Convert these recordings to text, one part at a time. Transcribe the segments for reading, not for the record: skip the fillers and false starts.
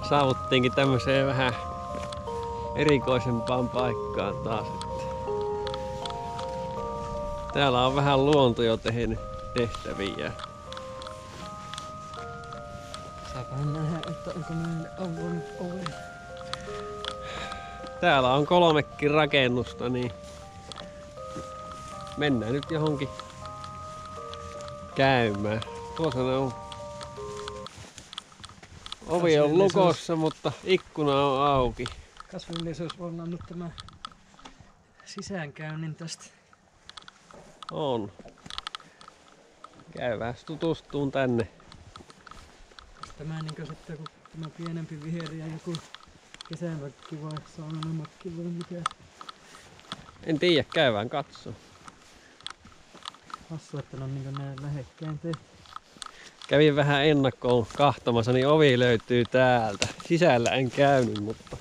saavuttiinkin tämmöiseen vähän erikoisempaan paikkaan taas. Täällä on vähän luonto jo tehnyt tehtäviä. Saapahan nähdä, että onko meille avannut oven. Täällä on 3 rakennusta, niin mennään nyt johonkin käymään. Tuossa ne on. Ovi on lukossa, mutta ikkuna on auki. Kasvillisuus on annut tämä sisäänkäynnin tästä. On. Käydään tutustuun tänne. Tämä niinkö sitten, kun tämä pienempi viheri ja joku kesämökki vai saunamakki vai mikä? En tiedä, käydään katsoo. Hassu, että ne on niinkö näin lähekkäin tehty. Kävin vähän ennakkoon kahtomassa, niin ovi löytyy täältä. Sisällä en käynyt, mutta...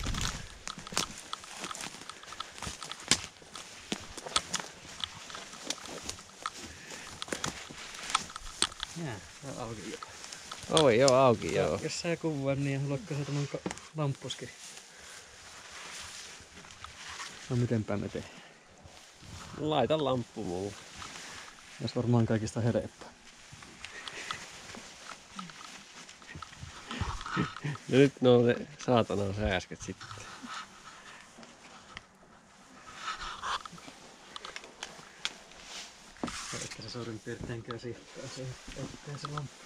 Jää, se on auki jo. Ovi on auki, joo. Jos sä kuvaat, niin haluatko sä tämän lamppuskin? No mitenpä me tehdään? Laita lamppu mulle. Jos varmaan kaikista helppoa. Ja nyt ne on ne saatanan sääsket sitten. Ehkä se suurin piirtein käsittää se, ettei se lamppu.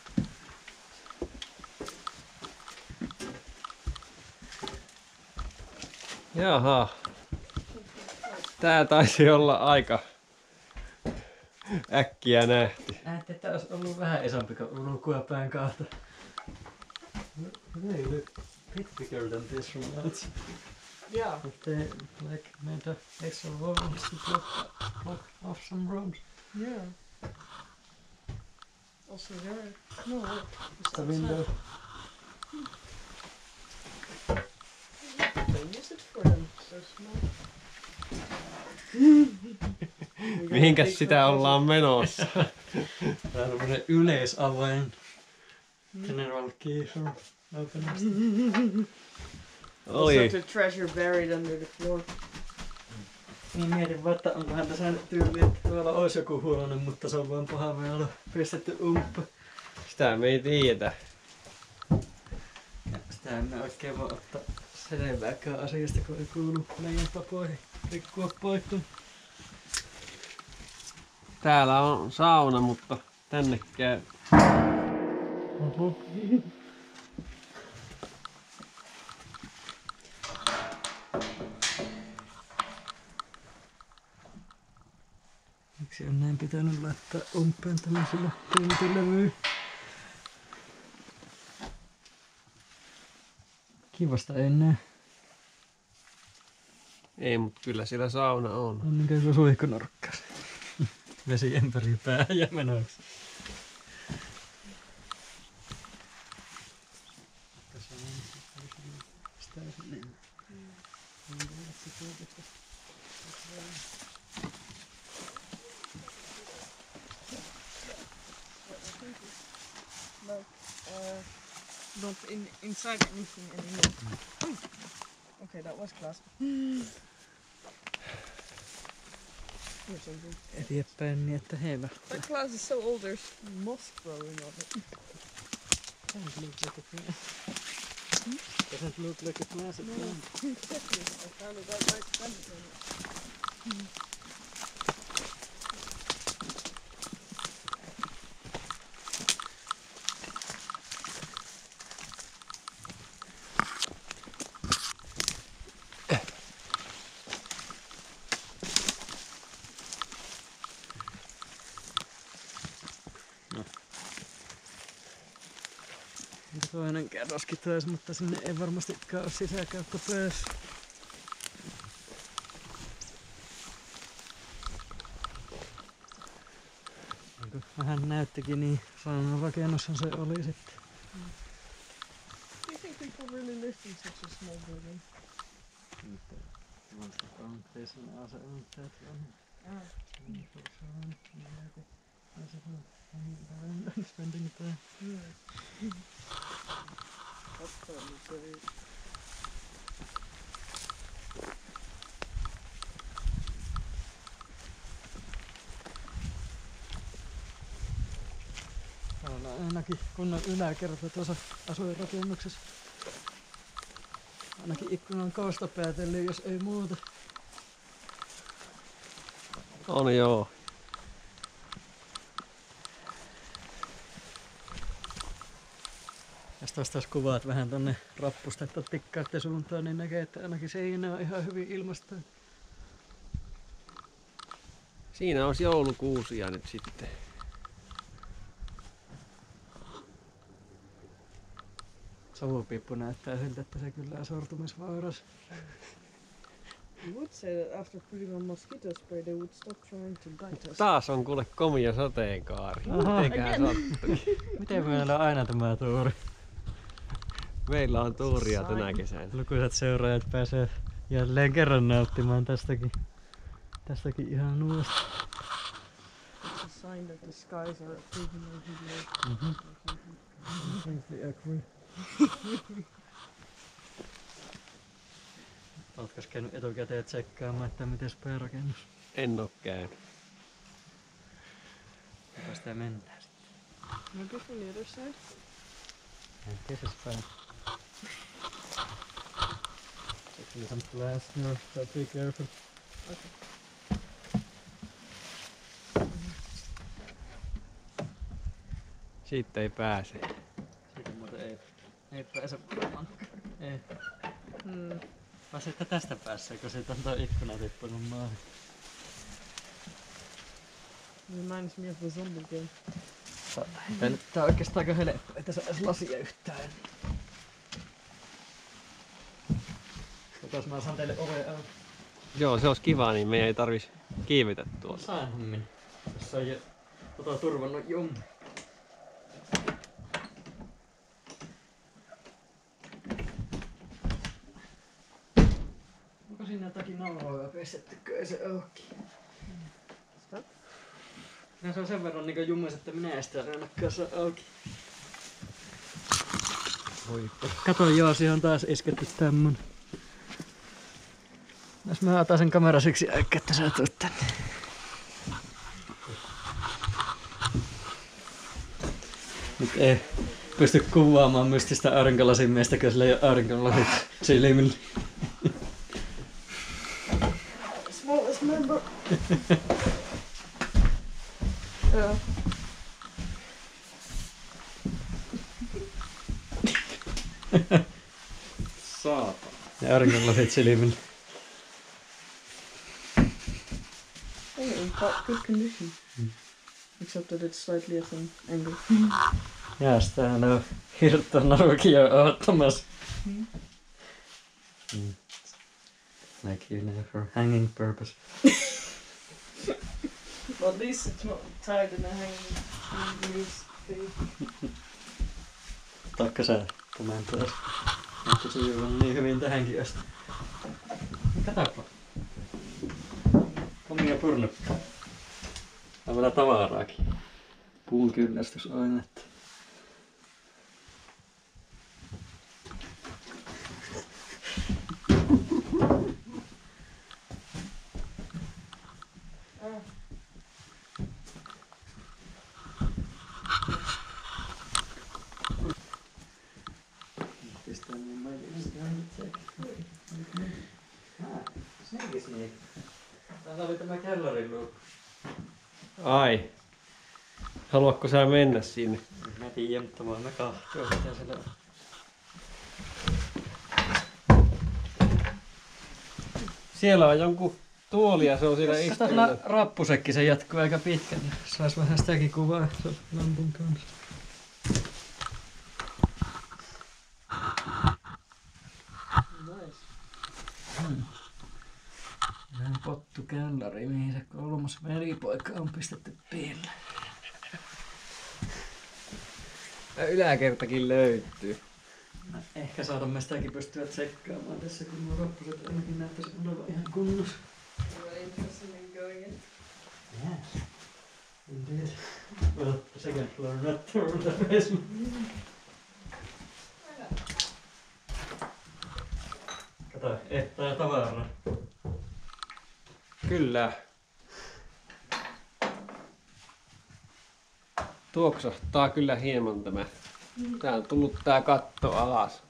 Jaha. Tää taisi olla aika äkkiä nähty. Näette, että olisi ollut vähän isompi kuin ulkoapään kautta. They look bit bigger than this from outside. Yeah. If they like made a extra walls to block off some roads. Yeah. Also there. No, look. Just a window. They use it for them. So small. Mihinkäs sitä ollaan menossa? Tää on tämmönen yleisavain. General key for opening. Also Oli. the treasure buried under the floor. Niin mietin vaan, että onkohan tässä nyt tyyli, että tuolla olisi joku huono, mutta se on vaan paha vielä pistetty umppa. Sitä me ei tiedetä. Ja sitä emme oikein voi ottaa selvääkään asiasta, kun ei kuulu meidän tapoihin rikkua poikki. Täällä on sauna, mutta tänne käy. Miksi on näin pitänyt laittaa umpeen tämmöisellä pintilevyyn? Kivasta ei näe. Ei, mutta kyllä siellä sauna on. On niinkö joku suihkunorkkas. Vesi ympäri pää ja menoksi. Tässä on sitä niin. Not inside anything anymore. Oh. Okay, that was glass. Here's something. Eteenpäin niin, että heillä. That glass is so old, there's moss growing on it. Doesn't look like a plant. Doesn't look like a plant. No, exactly. I found it out right then. Toinen kerroskin taas, mutta sinne ei varmastikaan ole sisäkautta päässyt. Vähän näyttikin, niin saunan rakennoshan se oli sitten. Do you think people really lived in such a small building? Spending time. Yeah. Katsotaan, niin se ei. Täällä on ainakin kunnon yläkerta tuossa asuinrakennuksessa. Ainakin ikkunan koosta päätellen, jos ei muuta. On joo. Jos tuosta kuvaat vähän tonne rappustetta tikkaiden suuntaan, niin näkee, että ainakin seinä on ihan hyvin ilmasta. Siinä olisi joulukuusia nyt sitten. Savupiippu näyttää siltä, että se kyllä on sortumisvaaras. You would say that after putting on mosquito spray they would stop trying to bite us. Taas on kuule komia sateenkaari. Aha. Mitenköhän sattui? Miten meillä on aina tämä tuuri? Meillä on tuuria tänä kesänä. Lukuisat seuraajat pääsee jälleen kerran nauttimaan tästäkin ihan nuosta. It's a sign that the skies are approving our video. Ootko käynyt etukäteen tsekkaamaan, että miten päärakennus? En oo käynyt. Kuinka sitä mennään sitten? Maybe from the other side? Kesäs päin. Actually some plants here, so be careful. Okay. Siitä ei pääse. Siitä muuten ei pääse varmaan. Ei. Vai sitten tästä päässä, kun siitä on tuo ikkuna tippunut maahan. Reminds me of the zombie game. Tää on oikeastaan aika helppo, että saisi lasia yhtään. Jotas mä saan teille oveen auki. Joo, se olisi kiva, niin meidän ei tarvis kiivetä tuolla. Saanhan Tässä on jo turvannut jummi. Onko siinä jotakin nauhoja pestetty, ei se auki? Stop. Ja se on sen verran niinku jummis, että minä en sitä ainakaan saa auki. Kato joo, siihen on taas isketty tämmönen. Jos mä otan sen kamera siksi äkkä, että sä tulet tänne. Nyt ei pysty kuvaamaan mystistä aurinkolasimies, kun sillä ei ole aurinkolasit silmillä. Smallest member. Yeah. Saatana. Ja aurinkolasit silmillä. Oh, in quite good condition. Except that it's slightly at an angle. Jäästähän on hirttonarukia odottamassa. Like you know, for hanging purpose. Well, at least it's not tied in a hanging loose thing. Taikka sä komentaa, että se on niin hyvin tähänkin asti. Katoppa. Komia purnukka. On vielä tavaraakin. Puun kyllästysainetta. Täällä oli tämä kellariluukku. Ai. Haluatko sä mennä sinne? Mä tiedän, mutta voin mä kahtoa mitä siellä on. Siellä on jonkun tuoli ja se on siinä Kato, istuilla. rappusekki, se jatkuu aika pitkään. Sais vähän sitäkin kuvaa se lampun kanssa. Nice. Vähän pottu kellari, mihin se kolmas velipoika on pistetty piille. Yläkertakin löytyy. Ehkä saatamme sitäkin pystyä tsekkaamaan tässä, kun nuo rappuset ainakin näyttäisi olevan ihan kunnossa. You are interested in going in? Yes, indeed. Well, the second floor, not the basement. Kato, ehtää tavaraa. Kyllä. Tuoksahtaa kyllä hieman tämä. Tää on tullut tää katto alas.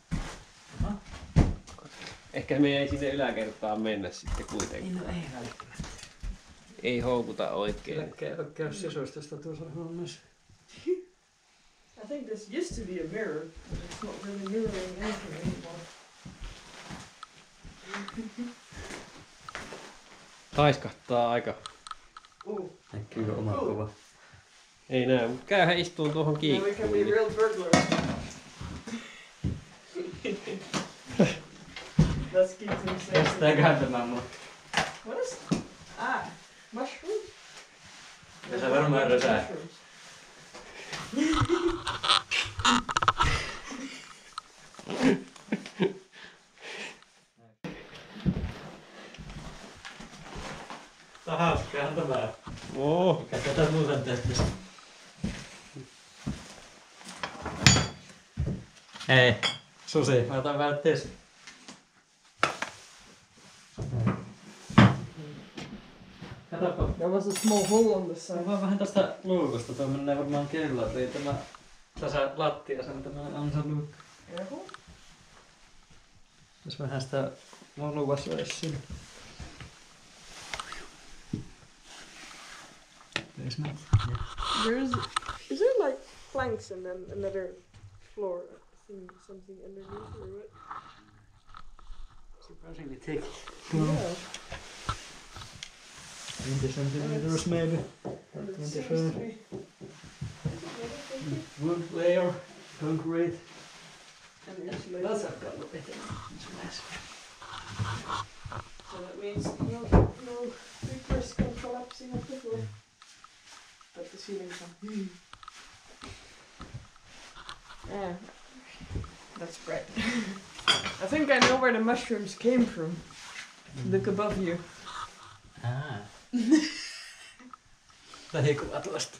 Ehkä me ei sinne yläkertaan mennä sitten kuitenkin. No ei välttämättä. Ei houkuta oikein. Käy sisustusta tuossa hommassa. I think this used to be a mirror, but it's not really mirroring anything anymore. Taiskahtaa aika. Näkyykö oma kuva? Ei näy, mutta käyhän istuun tuohon Now we can be kiikkuun. real burglars. Let's keep things safe. Kestääköhän tämä mua? What is? Mushrooms? Ja se varmaan rösää. Mushrooms. Tää on hauskaahan tämä. Oo. Mikä tätä muuten tehtäis? Hei, Susi, mä otan vähän testin. Katoppa. There was a small hole on the side. Vaan vähän tästä luukusta, tuo menee varmaan kellariin. Tämä tässä lattiassa, niin tämä on se luukku. Careful. Jos vähän sitä valua saisi sinne. Is there like planks and then another floor thing, something underneath or what? Surprisingly thick. Yeah. 20 centimeters maybe. And it 25. seems to be. Wood layer, concrete. And insulated. That's a couple of it. So that means no big risk of collapsing of the floor. But the ceiling's on. Yeah. That's great. I think I know where the mushrooms came from. Look above you. Lähikuva tuosta.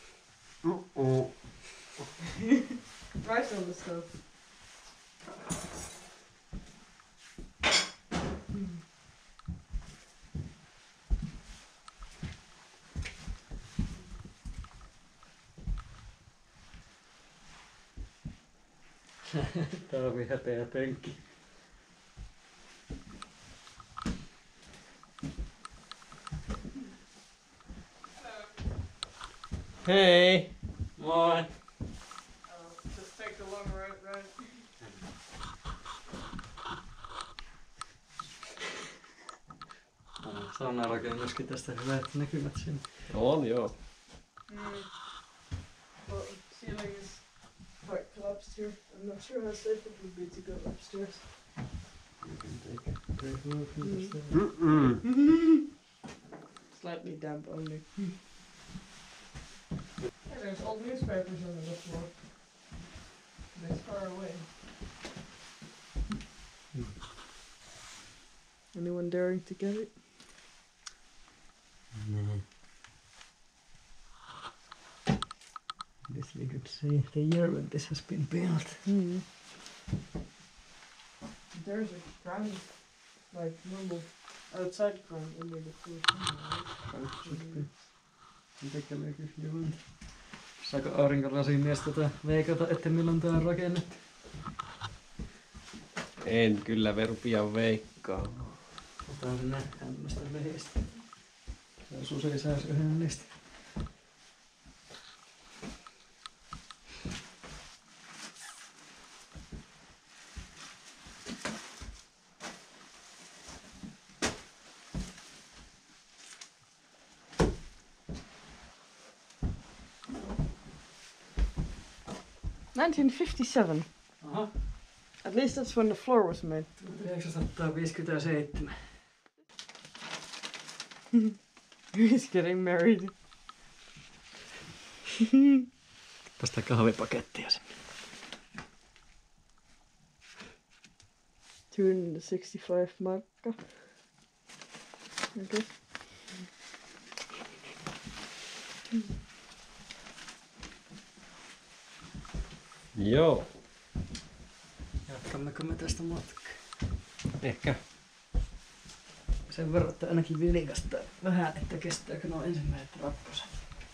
Right on the stove. Taavi häpeä penkki. Hei! Moi! Just take the long road, right? Saunarakennuskin tästä hyvät näkymät sinne. On joo. Well, ceiling is quite collapsed here. I'm not sure how safe it would be to go upstairs. You can take a look at this there. Slightly damp only. Hey, there's old newspapers on the floor. They're far away. Anyone daring to get it? This we could see the year when this has been built. There's a ground, like normal outside ground under the floor. Should be. Take a look if you want. Saako aurinkolasimies veikata, että milloin tää on rakennettu? En kyllä rupia veikkaamaan. Otan sinne hämmästä lehistä. Susi saisi yhden niistä. $1957. Aha. At least that's when the floor was made. 1957. He's getting married. Tästä kahvipakettia sinne. 265 markka. Okay. Joo. Jatkammeko me tästä matkaa? Ehkä. Sen verran, että ainakin vilkasta vähän, että kestääkö nuo ensimmäiset rappuset.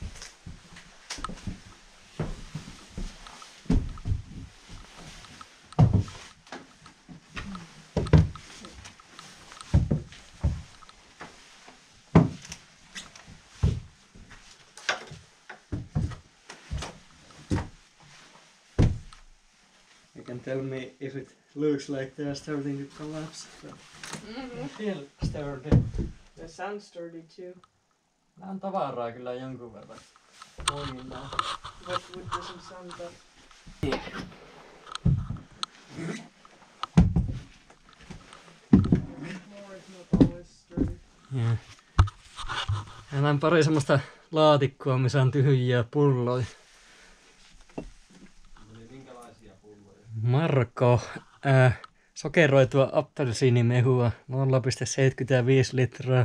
You can tell me if it looks like they are starting to collapse. Still sturdy. They sound sturdy too. Nää on tavaraa kyllä jonkun verran. Toiminnaa. But wood doesn't sound that. More is not always sturdy. Yeah. Ja näin pari semmoista laatikkoa, missä on tyhjiä pulloja. Minkälaisia pulloja? Marko. Sokeroitua appelsiinimehua 0,75 litraa.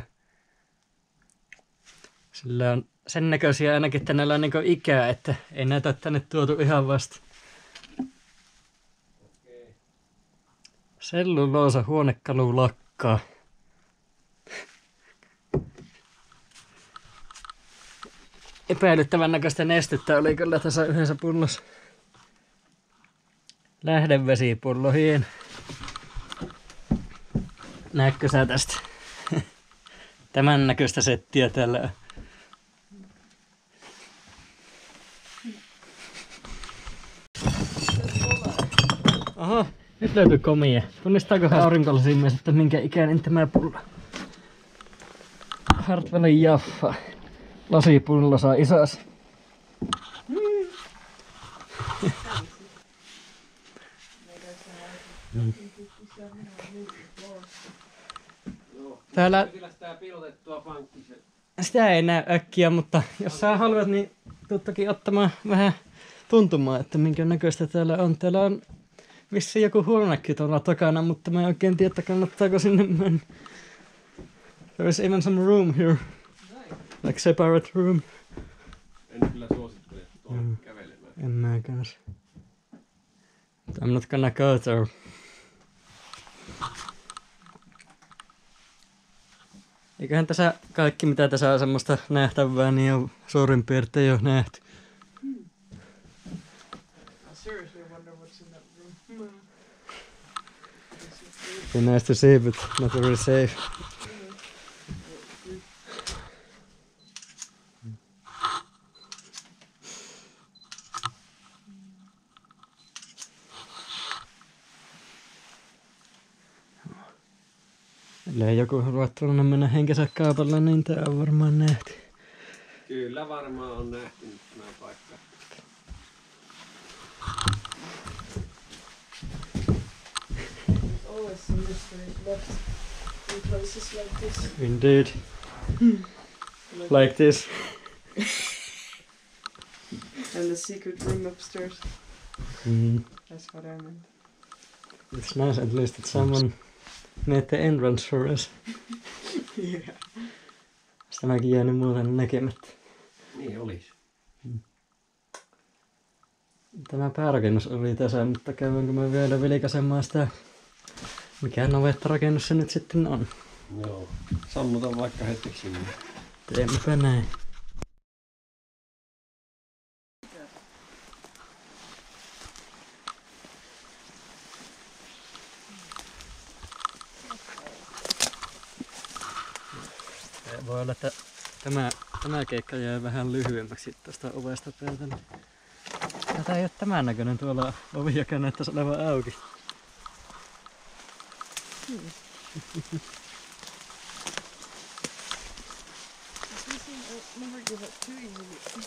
Sillä on sen näköisiä ainakin, että näillä on niin ikää, että ei näitä ole tänne tuotu ihan vasta. Okei. Selluloosa huonekalulakkaa. Epäilyttävän näköistä nestettä oli kyllä tässä yhdessä pullossa. Lähdevesipullo, hieno. Näetkö sä tästä? Tämän näköistä settiä täällä on. Oho, nyt löytyy komia. Tunnistaakohan aurinkolasiin mies, että minkä ikäinen tämä pullo? Hartwellin Jaffa. Lasipullo saa isas. Täällä Sitä piilotettua pankkisen. sitä ei näy äkkiä, mutta jos sä haluat, niin tuuttakin ottamaan vähän tuntumaan, että minkä näköistä täällä on. Täällä on vissiin joku huonekin tuolla takana, mutta mä en oikein tiedä, kannattaako sinne mennä. There is even some room here. Like separate room. En kyllä suosittele tuolla kävelemään. En mä kanssa. I'm not gonna go there. Eiköhän tässä kaikki mitä tässä on semmoista nähtävää, niin on suurin piirtein jo nähty. I seriously wonder what's in that room. Be nice to see, but not very safe. Ellei joku halua tuonne mennä henkensä kaupalla, niin tää on varmaan nähty. Kyllä varmaan on nähty nyt tämä paikka. There's always some mysteries left in places like this. Indeed. Like this. And the secret room upstairs. Mm. That's what I meant. It's nice at least that someone made the entrance for us. Yeah. Sitä mäkin jäänyt muuten näkemättä. Niin olisi. Tämä päärakennus oli tässä, mutta käydäänkö me vielä vilkaisemaan sitä, mikä navettarakennus se nyt sitten on. Joo. Sammutan vaikka hetkeksi sinne. Teemmepä näin. Voi olla, että tämä keikka jää vähän lyhyemmäksi tuosta ovesta päältä. Tätä ei ole tämän näköinen, tuolla ovi, joka näyttäisi olevan auki. Never give up too easily.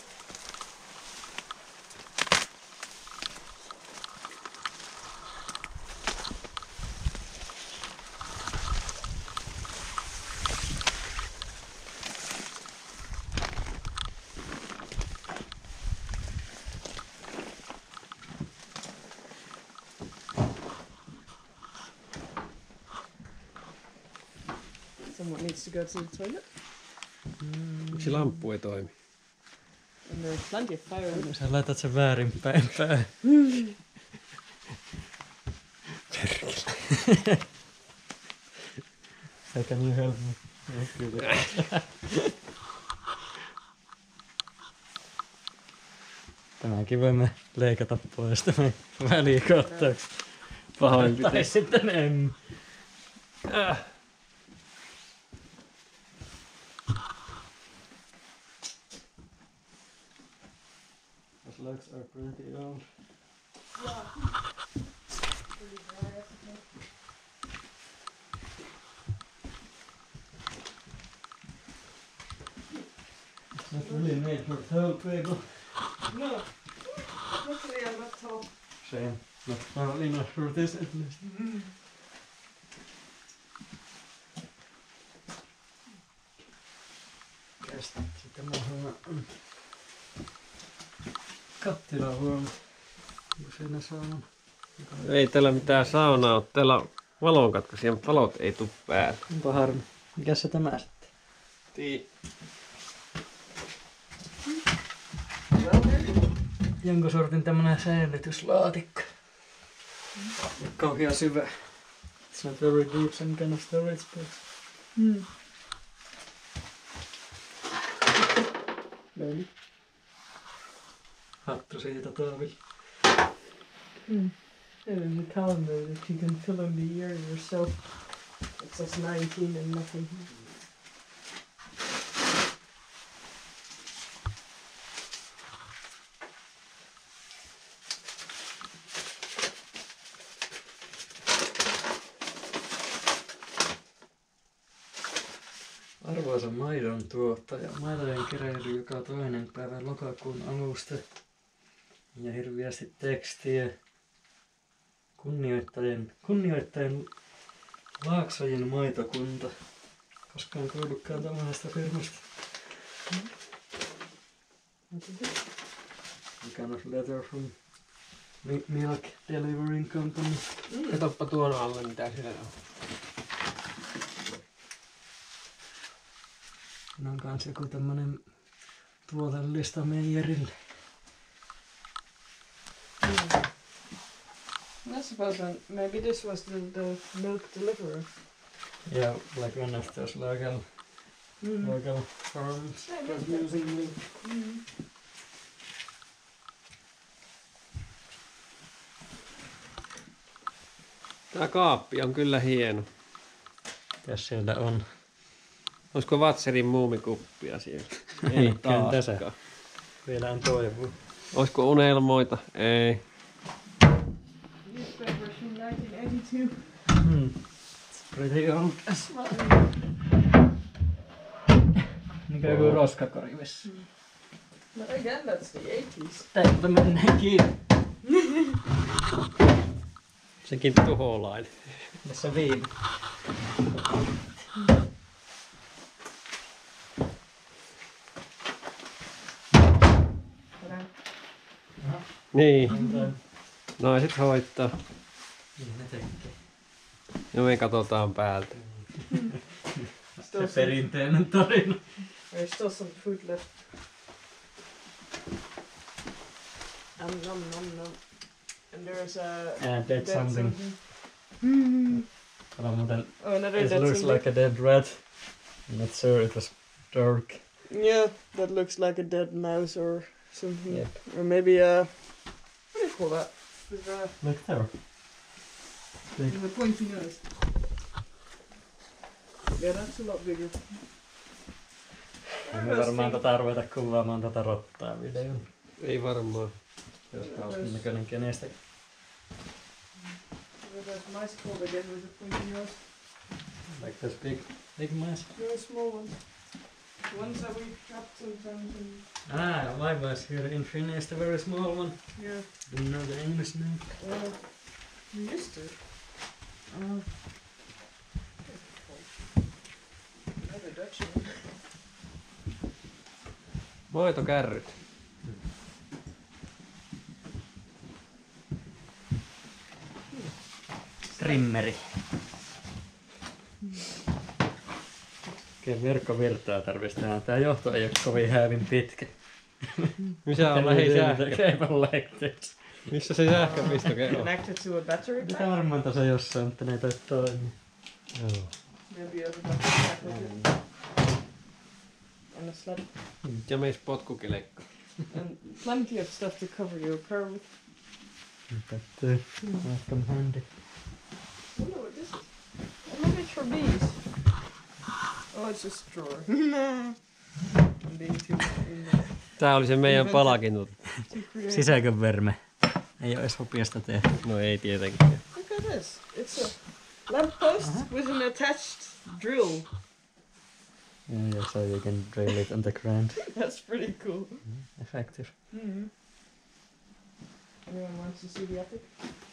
Someone needs to go to the toilet. Miksi lamppu ei toimi? And there's plenty of firewood. Sä laitat sen väärinpäin päähän. How can you help me? Kyllä. Tämänkin voimme leikata pois tämän välikohtauksen. Pahoinpitely. Tai sitten en. Those legs are pretty old. It's not really made for tall people. No. Luckily I'm not tall. Same. Not tall enough for this at least. Sitten mä kattila huomioon. Onko siinä saunan? Ei täällä mitään saunaa ole. Täällä on valonkatkaisija, mutta valot ei tuu päälle. Onpa harmi. Mikäs se tämä sitten? Jonkun sortin tämmönen säilytyslaatikko. Kauhean syvä. It's not very deep, some kind of storage space. Maybe. Hattu siitä Taavi. And in the calendar that you can fill in the year yourself. It says 19 and nothing. Arvoisa maidon tuottaja, maitojen keräily joka toinen päivä lokakuun alusta. Ja hirveästi tekstiä. Kunnioittajan Laaksojen maitokunta. Koskaan kuullutkaan tämmöisestä firmasta. Kind of letter from Milk Delivering Company. Katoppa tuon alle mitä siellä on. Siinä on kans joku tämmönen tuotellista meijerille. I suppose maybe this was the milk deliverer. Yeah, like one of those local farms producing milk. Tää kaappi on kyllä hieno. Mitäs siellä on? Olisiko Watserin muumikuppia siellä? Ei taaskaan. Vielä on toivoa. Olisiko unelmoita? Ei. Newspaper from 1982. It's pretty old as well. Mikä joku roskakori vissi. But again, that's the 80s. Täältä mennään kiinni. Sekin tuholainen. Tässä viime. Niin. Naiset hoittaa. Niin ne tekee. Ja me katsotaan päältä. Se perinteinen tarina. There's still some food left. Nom nom nom. And there's a Dead something. But Oh, another it dead looks something. like a dead rat. I'm not sure it was dark. Yeah, that looks like a dead mouse or something. Yep. Or maybe a... What do you call that? With Look there. the pointy nose. Yeah, that's a lot bigger. Me varmaan ruveta kuvaamaan tätä rottaa videon. Ei varmaan. Jos hauskan näköinen kenestä. There's mice called again with a pointy nose. Like this big mice. No, small ones. The ones that we trapped sometimes. And, My mice here in Finnish, the very small one. yeah. Didn't know the English name. We used to. Another Dutch one. Maitokärryt. Trimmeri. Okei, verkko virtaa tarvitsisi tehdä. Tää johto ei oo kovin häävin pitkä. Missä on lähi sähkö? Cable like this. Missä se sähköpistoke on? Connected to a battery Pitää pack. varmaan tässä jossain, mutta ne ei toi toimii. Joo. Maybe over the on a sled. Ja meis potkukelekko. And plenty of stuff to cover your car with. But welcome handy. I wonder what this is. Oh, maybe it's for bees. Oh, it's a straw. I'm being too Tää oli se meidän palakin. too creative. Sisäkön verme. Ei oo edes hopiasta tehty. No ei tietenkään. Look at this. It's a lamppost with an attached drill. Yeah, so you can drill it on the ground. That's pretty cool. Effective. Mm-hmm. Anyone wants to see the epic?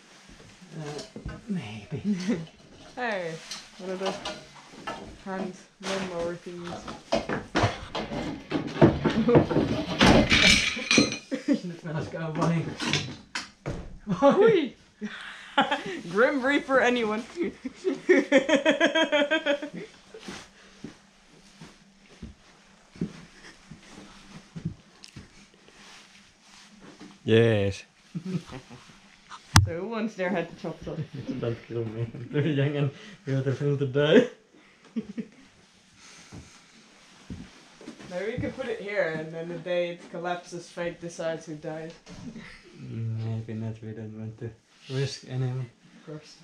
Maybe. Hey, one of the hand lawnmower thingies. Nyt menäskään vahingossa. Hui! Grim Reaper, anyone? Jees. So who wants their head chopped off? Don't kill me. I'm too young and beautiful to die. Maybe we could put it here and then the day it collapses, fate decides who dies. Maybe not, we don't want to risk anyone. Of course.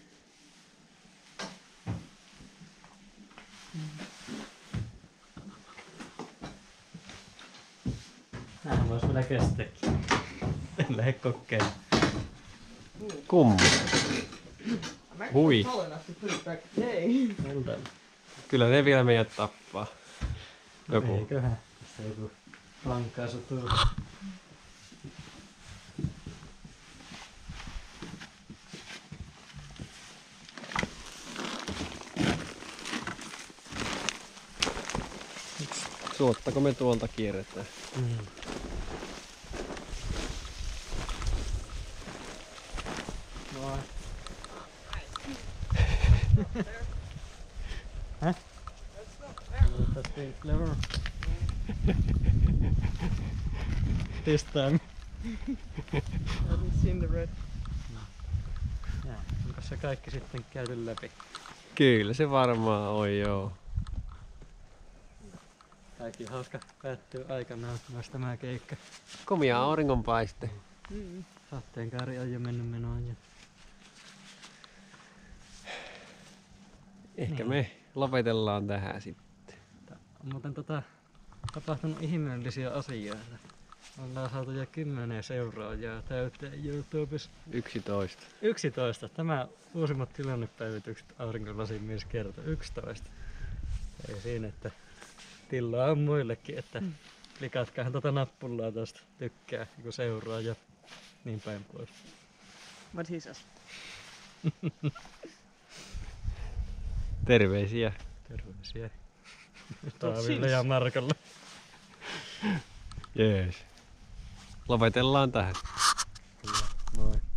Nähän vois vielä kestääkin. En lähde kokeilemaan. Kumma. I'm actually Hui. tall enough to put it back. Yay! Well done. Kyllä ne vielä meidät tappaa. Joku. Eiköhän. Tässä joku lankaisu tuu. Suottako me tuolta kierretään? Mm. Moi. Huh? That's pretty clever. This time. Haven't seen the red. Ja, onko se kaikki sitten käyty läpi? Kyllä se varmaan on, joo. Kaikki hauska päättyy aikanaan myös tämä keikka. Komia auringonpaiste. Sateenkaari on jo mennyt menoon. Ja... Ehkä Niin. me lopetellaan tähän sitten. On muuten tapahtunut ihmeellisiä asioita. Ollaan saatu jo 10 seuraajaa täyteen YouTubessa. 11. 11. Tämä uusimmat tilannepäivitykset aurinkolasin mies kertoi. 11. Ei siinä, että tilaa on muillekin, että klikatkahan nappulaa tästä tykkää, joku seuraa ja niin päin pois. What he says. Terveisiä. Terveisiä Taaville ja Markolle. Jees. Lopetellaan tähän. Kyllä, moi.